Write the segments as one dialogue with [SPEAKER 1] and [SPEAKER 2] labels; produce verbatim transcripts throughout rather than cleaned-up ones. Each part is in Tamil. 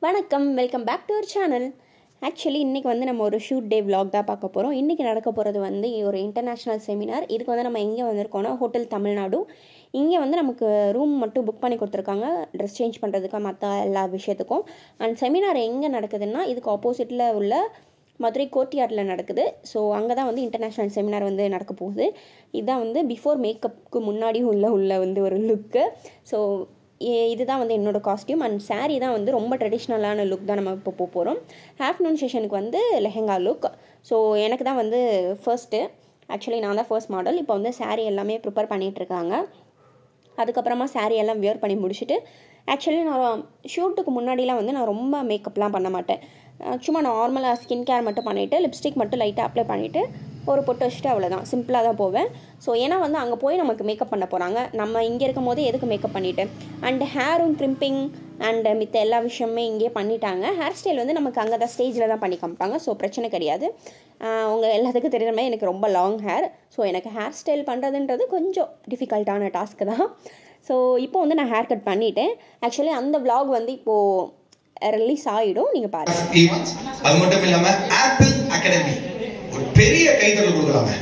[SPEAKER 1] வணக்கம், welcome back to our channel. Actually இன்றைக்கி வந்து நம்ம ஒரு ஷூட் டே விலாக் தான் பார்க்க போகிறோம். இன்றைக்கி நடக்க போகிறது வந்து ஒரு இன்டர்நேஷ்னல் செமினார். இதுக்கு வந்து நம்ம எங்கே வந்திருக்கோன்னா ஹோட்டல் தமிழ்நாடு. இங்கே வந்து நமக்கு ரூம் மட்டும் புக் பண்ணி கொடுத்துருக்காங்க, ட்ரெஸ் சேஞ்ச் பண்ணுறதுக்கு மற்ற எல்லா விஷயத்துக்கும். அண்ட் செமினார் எங்கே நடக்குதுன்னா இதுக்கு ஆப்போசிட்டில் உள்ள மதுரை கோர்ட்யார்டில் நடக்குது. ஸோ அங்கே தான் வந்து இன்டர்நேஷ்னல் செமினார் வந்து நடக்க போகுது. இதுதான் வந்து பிஃபோர் மேக்கப்புக்கு முன்னாடி உள்ள உள்ள வந்து ஒரு லுக்கு. ஸோ இதுதான் வந்து என்னோடய காஸ்டியூம் அண்ட் சாரீ தான் வந்து ரொம்ப ட்ரெடிஷ்னலான லுக் தான் நம்ம இப்போ போக போகிறோம். ஆஃப்டர்நூன் செஷனுக்கு வந்து லெஹெங்கா லுக். ஸோ எனக்கு தான் வந்து ஃபர்ஸ்ட்டு, ஆக்சுவலி நான் தான் ஃபர்ஸ்ட் மாடல். இப்போ வந்து சாரீ எல்லாமே ப்ரிப்பேர் பண்ணிகிட்ருக்காங்க. அதுக்கப்புறமா சாரீ எல்லாம் வியர் பண்ணி முடிச்சுட்டு, ஆக்சுவலி நான் ஷூட்டுக்கு முன்னாடிலாம் வந்து நான் ரொம்ப மேக்கப்லாம் பண்ண மாட்டேன். சும்மா நார்மலாக ஸ்கின் கேர் மட்டும் பண்ணிவிட்டு லிப்ஸ்டிக் மட்டும் லைட்டாக அப்ளை பண்ணிவிட்டு ஒரு பொட்டு வச்சுட்டு அவ்வளோதான், சிம்பிளாக தான் போவேன். ஸோ ஏன்னா வந்து அங்கே போய் நமக்கு மேக்கப் பண்ண போகிறாங்க, நம்ம இங்கே இருக்கும் போதே எதுக்கு மேக்கப் பண்ணிவிட்டு. அண்ட் ஹேரும் க்ரிம்பிங் அண்ட் மித்த எல்லா விஷயமே இங்கேயே பண்ணிட்டாங்க. ஹேர் ஸ்டைல் வந்து நமக்கு அங்கே தான் ஸ்டேஜில் தான் பண்ணி காமிப்பாங்க. ஸோ பிரச்சனை கிடையாது. உங்கள் எல்லாத்துக்கும் தெரியுற மாதிரி எனக்கு ரொம்ப லாங் ஹேர். ஸோ எனக்கு ஹேர் ஸ்டைல் பண்ணுறதுன்றது கொஞ்சம் டிஃபிகல்ட்டான டாஸ்க்கு தான். ஸோ இப்போ வந்து நான் ஹேர் கட் பண்ணிவிட்டேன். ஆக்சுவலி அந்த விலாக் வந்து இப்போது ரிலீஸ் ஆகிடும், நீங்கள் பாருங்கள்.
[SPEAKER 2] அது மட்டும் இல்லாமல் ஆப்பிள் அகாடமி ஒரு பெரிய கைத்தறல் கொடுக்கலாமே.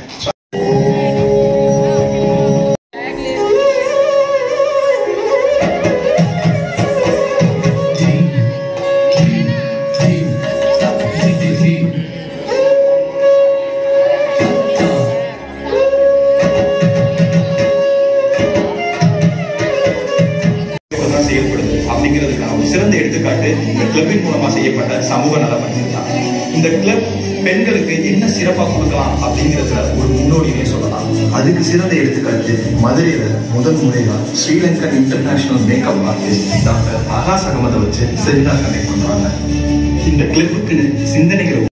[SPEAKER 2] செய்யப்படுது அப்படிங்கிறதுக்கான ஒரு சிறந்த எடுத்துக்காட்டு இந்த கிளப்பின் மூலமா செய்யப்பட்ட சமூக நல பணி தான். இந்த கிளப் பெண்களுக்கு என்ன சிறப்பா கொடுக்கலாம் அப்படிங்கிறதுல ஒரு முன்னோடினே சொல்லலாம். அதுக்கு சிறந்த எடுத்துக்காட்டு மதுரையில முதல் முறையா Sri Lankan international makeup artist doctor Akash அகமதை வச்சு செமினார் கண்டக்ட் பண்றாங்க. இந்த கிளப்புக்கு சிந்தனைகள்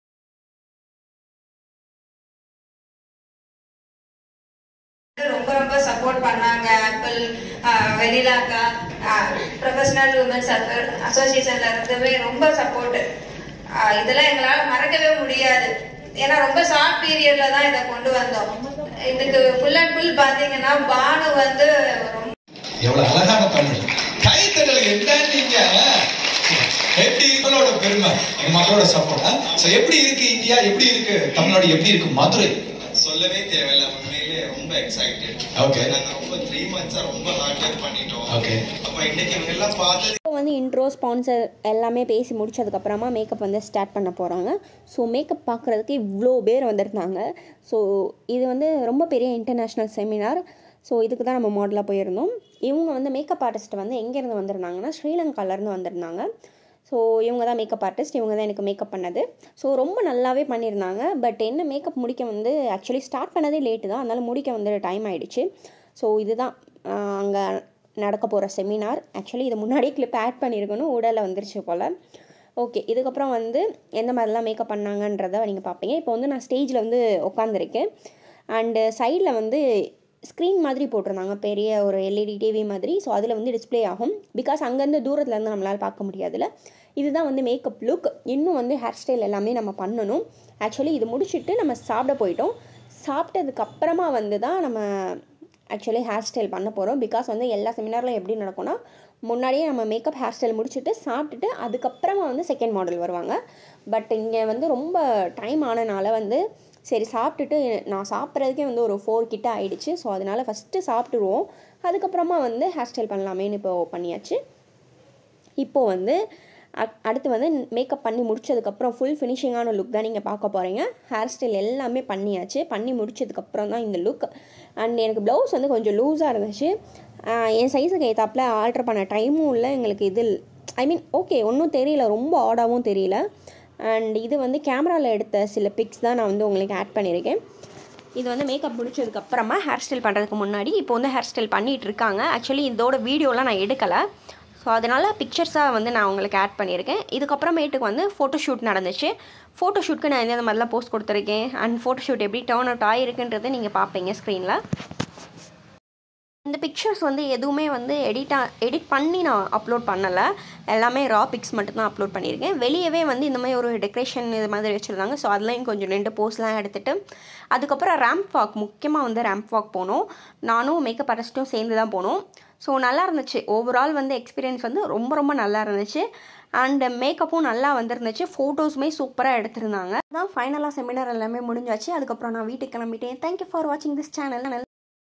[SPEAKER 3] ரொம்ப ரொம்ப சப்போர்ட் பண்ணாங்க. ஆப்பிள், வெனிலாக்கா, ப்ரொஃபஷனல் உமன்ஸ் அசோசியேஷன்ல இருந்தவே ரொம்ப சப்போர்ட். இதெல்லாம் எங்களால மறக்கவே முடியாது. ஏன்னா ரொம்ப ஷார்ட் பீரியட்ல தான் இதை கொண்டு வந்தோம். இதுக்கு ஃபுல் அண்ட் ஃபுல் பாத்தீங்கன்னா பானு வந்து
[SPEAKER 2] எவ்வளவு அழகான பண்ணு கைத்தறல் என்னன்னீங்க. எப்படி இவங்களோட பெருமை, எங்க மக்களோட சப்போர்ட். எப்படி இருக்கு இந்தியா, எப்படி இருக்கு தமிழ்நாடு, எப்படி இருக்கு மதுரை,
[SPEAKER 4] சொல்லவே தேவையில்ல. உண்மையிலே ரொம்ப எக்ஸைட்டட்.
[SPEAKER 2] ஓகே,
[SPEAKER 4] நாங்க ரொம்ப த்ரீ மந்த்ஸா ரொம்ப ஹார்ட் ஒர்க் பண்ணிட்டோம்.
[SPEAKER 2] ஓகே,
[SPEAKER 4] அப்ப இன்னைக்கு இவங்க எல்லாம் பார்த்து
[SPEAKER 1] இப்போ வந்து இன்ட்ரோ ஸ்பான்சர் எல்லாமே பேசி முடிச்சதுக்கப்புறமா மேக்கப் வந்து ஸ்டார்ட் பண்ண போகிறாங்க. ஸோ மேக்கப் பார்க்குறதுக்கு இவ்வளோ பேர் வந்திருந்தாங்க. ஸோ இது வந்து ரொம்ப பெரிய இன்டர்நேஷ்னல் செமினார். ஸோ இதுக்கு தான் நம்ம மாடலாக போயிருந்தோம். இவங்க வந்து மேக்கப் ஆர்டிஸ்ட் வந்து எங்கேருந்து வந்திருந்தாங்கன்னா ஸ்ரீலங்காலேருந்து வந்திருந்தாங்க. ஸோ இவங்க தான் மேக்கப் ஆர்டிஸ்ட், இவங்க தான் எனக்கு மேக்கப் பண்ணது. ஸோ ரொம்ப நல்லாவே பண்ணியிருந்தாங்க. பட் என்ன மேக்கப் முடிக்க வந்து ஆக்சுவலி ஸ்டார்ட் பண்ணதே லேட்டு தான், அதனால் முடிக்க வந்து டைம் ஆகிடுச்சு. ஸோ இதுதான் அங்கே நடக்க போகிற செமினார். ஆக்சுவலி இது முன்னாடியே கிளிப் ஆட் பண்ணியிருக்கணும், உடலில் வந்துருச்சு போல். ஓகே, இதுக்கப்புறம் வந்து எந்த மாதிரிலாம் மேக்கப் பண்ணாங்கன்றதை நீங்கள் பார்ப்பீங்க. இப்போ வந்து நான் ஸ்டேஜில் வந்து உட்காந்துருக்கேன். அண்டு சைடில் வந்து ஸ்க்ரீன் மாதிரி போட்டிருந்தாங்க, பெரிய ஒரு எல்இடி டிவி மாதிரி. ஸோ அதில் வந்து டிஸ்பிளே ஆகும். பிகாஸ் அங்கேருந்து தூரத்துலேருந்து நம்மளால் பார்க்க முடியாதுல்ல. இதுதான் வந்து மேக்கப் லுக். இன்னும் வந்து ஹேர் ஸ்டைல் எல்லாமே நம்ம பண்ணணும். ஆக்சுவலி இது முடிச்சுட்டு நம்ம சாப்பிட போயிட்டோம். சாப்பிட்டதுக்கப்புறமா வந்து தான் நம்ம ஆக்சுவலி ஹேர் ஸ்டைல் பண்ண போகிறோம். பிகாஸ் வந்து எல்லா செமினாரில் எப்படி நடக்கும்னா முன்னாடியே நம்ம மேக்கப் ஹேர் ஸ்டைல் முடிச்சுட்டு சாப்பிட்டுட்டு அதுக்கப்புறமா வந்து செகண்ட் மாடல் வருவாங்க. பட் இங்கே வந்து ரொம்ப டைம் ஆனனால வந்து சரி சாப்பிட்டுட்டு, நான் சாப்பிட்றதுக்கே வந்து ஒரு ஃபோர் கிட்ட ஆகிடுச்சு. ஸோ அதனால் ஃபஸ்ட்டு சாப்பிட்டுருவோம், அதுக்கப்புறமா வந்து ஹேர் ஸ்டைல் பண்ணலாமேன்னு இப்போ பண்ணியாச்சு. இப்போது வந்து அடுத்து வந்து மேக்கப் பண்ணி முடிச்சதுக்கப்புறம் ஃபுல் ஃபினிஷிங்கான லுக் தான் நீங்கள் பார்க்க போகிறீங்க. ஹேர் ஸ்டைல் எல்லாமே பண்ணியாச்சு. பண்ணி முடிச்சதுக்கப்புறம் தான் இந்த லுக். அண்ட் எனக்கு ப்ளவுஸ் வந்து கொஞ்சம் லூஸாக இருந்துச்சு. என் சைஸுக்கு ஏற்றாப்பில் ஆல்ட்ரு பண்ண டைமும் இல்லை எங்களுக்கு. இதில் ஐ மீன் ஓகே, ஒன்றும் தெரியல, ரொம்ப ஆடாகவும் தெரியல. அண்ட் இது வந்து கேமராவில் எடுத்த சில பிக்ஸ் தான் நான் வந்து உங்களுக்கு ஆட் பண்ணியிருக்கேன். இது வந்து மேக்கப் முடிச்சதுக்கப்புறமா ஹேர் ஸ்டைல் பண்ணுறதுக்கு முன்னாடி இப்போ வந்து ஹேர் ஸ்டைல் பண்ணிகிட்டு இருக்காங்க. ஆக்சுவலி இதோட வீடியோலாம் நான் எடுக்கலை. ஸோ அதனால் பிக்சர்ஸாக வந்து நான் உங்களுக்கு ஆட் பண்ணியிருக்கேன். இதுக்கப்புறமேட்டுக்கு வந்து ஃபோட்டோஷூட் நடந்துச்சு. ஃபோட்டோஷூட்க்கு நான் எந்த மாதிரிலாம் போஸ்ட் கொடுத்துருக்கேன் அண்ட் ஃபோட்டோஷூட் எப்படி டர்ன் அவுட் ஆகிருக்குன்றதை நீங்கள் பார்ப்பீங்க ஸ்க்ரீனில். இந்த பிக்சர்ஸ் வந்து எதுவுமே வந்து எடிட்டாக எடிட் பண்ணி நான் அப்லோட் பண்ணலை, எல்லாமே ரா பிக்ஸ் மட்டும்தான் அப்லோட் பண்ணியிருக்கேன். வெளியவே வந்து இந்த மாதிரி ஒரு டெக்கரேஷன் இது மாதிரி வச்சுருந்தாங்க. ஸோ அதுலேயும் கொஞ்சம் ரெண்டு போஸ்ட்லாம் எடுத்துகிட்டு அதுக்கப்புறம் ரேம்ப் வாக், முக்கியமாக வந்து ரேம்ப் வாக் போனோம். நானும் மேக்கப் ஆர்டிஸ்ட்டும் சேர்ந்து தான் போனோம். ஸோ நல்லா இருந்துச்சு. ஓவரால் வந்து எக்ஸ்பீரியன்ஸ் வந்து ரொம்ப ரொம்ப நல்லா இருந்துச்சு. அண்ட் மேக்கப்பும் நல்லா வந்துருந்துச்சு, ஃபோட்டோஸுமே சூப்பராக எடுத்திருந்தாங்க. அதான் ஃபைனலாக செமினார் எல்லாமே முடிஞ்சாச்சு. அதுக்கப்புறம் நான் வீட்டுக்கு கிளம்பிட்டேன். தேங்க்யூ ஃபார் வாட்சிங் திஸ் சேனல்.